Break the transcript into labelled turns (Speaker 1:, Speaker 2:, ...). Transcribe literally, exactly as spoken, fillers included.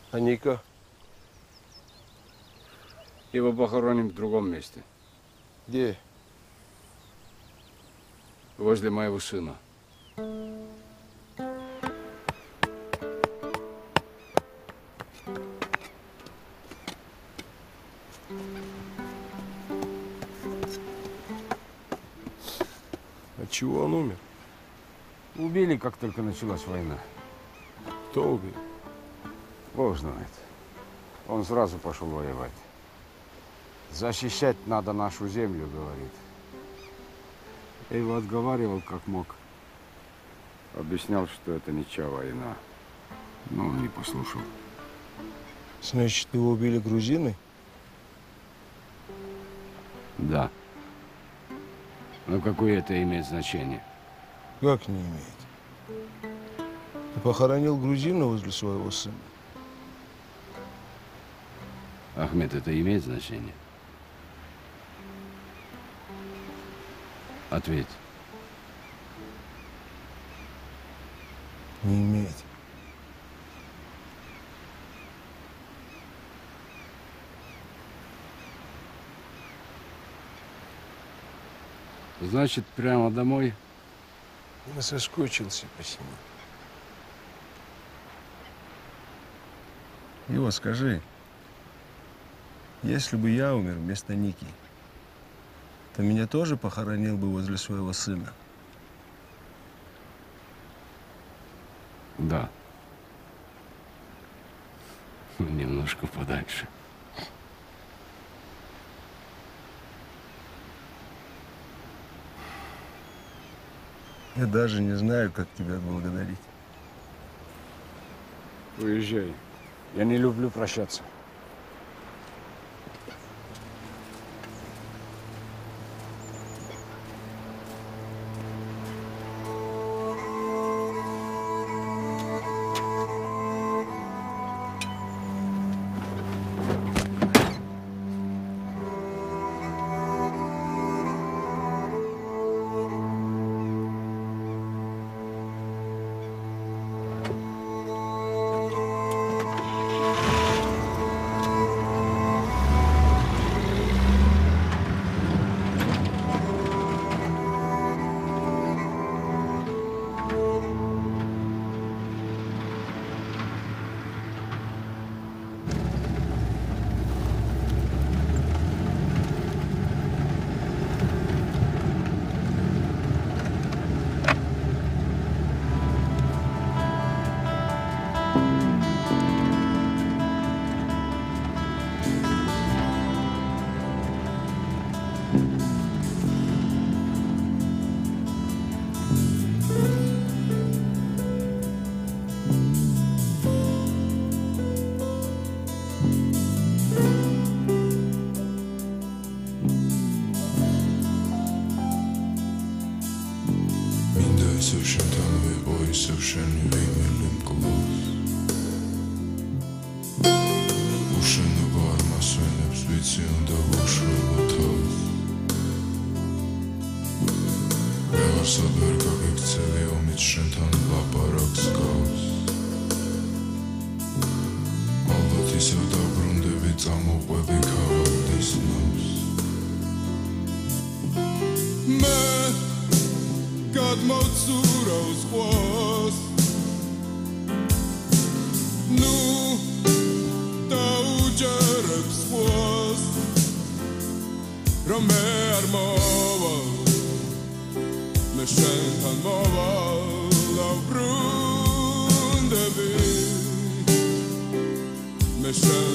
Speaker 1: А Ника?
Speaker 2: Его похороним в другом месте.
Speaker 1: Где?
Speaker 2: Возле моего сына.
Speaker 1: От чего он умер?
Speaker 2: Убили, как только началась война.
Speaker 1: Кто убил?
Speaker 2: Бог знает. Он сразу пошел воевать. Защищать надо нашу землю, говорит. Я его отговаривал как мог. Объяснял, что это ничья война. Но он не послушал.
Speaker 1: Значит, его убили грузины?
Speaker 2: Да. Но какое это имеет значение?
Speaker 1: Как не имеет? Ты похоронил грузина возле своего сына?
Speaker 2: Ахмед, это имеет значение? Ответь.
Speaker 1: Не имеет.
Speaker 2: Значит, прямо домой?
Speaker 1: Я соскучился по себе. Его, скажи, если бы я умер вместо Ники, то меня тоже похоронил бы возле своего сына?
Speaker 2: Да. Немножко подальше.
Speaker 1: Я даже не знаю, как тебя отблагодарить.
Speaker 2: Уезжай. Я не люблю прощаться.
Speaker 3: Mission